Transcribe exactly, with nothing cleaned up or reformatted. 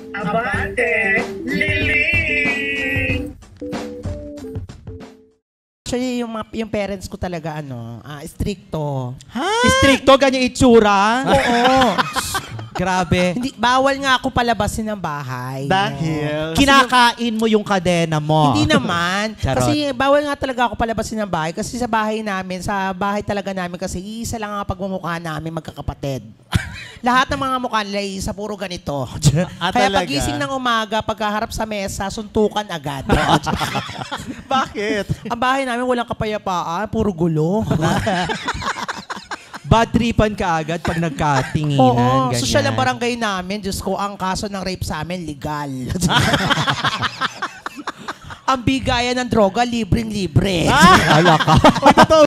Abante, Lily! Actually, yung, mga, yung parents ko talaga, ano, ah, stricto. Ha? Stricto, ganyan itsura? Oo. Grabe. Hindi, bawal nga ako palabasin ng bahay. Dahil? No? Kinakain mo yung kadena mo. Hindi naman. Charot. Kasi bawal nga talaga ako palabasin ng bahay. Kasi sa bahay namin, sa bahay talaga namin, kasi isa lang ang pagmumukha namin magkakapatid. Lahat ng mga mukha nila, isa puro ganito. Ah, Kaya talaga? pagising ng umaga, pagkaharap sa mesa, suntukan agad. Bakit? Ang bahay namin walang kapayapaan, puro gulo. Bad tripan ka agad pag nagkatinginan. Oo, ganyan. social ang barangay namin. Diyos ko, ang kaso ng rape sa amin, legal. Ang bigayan ng droga, libreng-libre. Ala ka.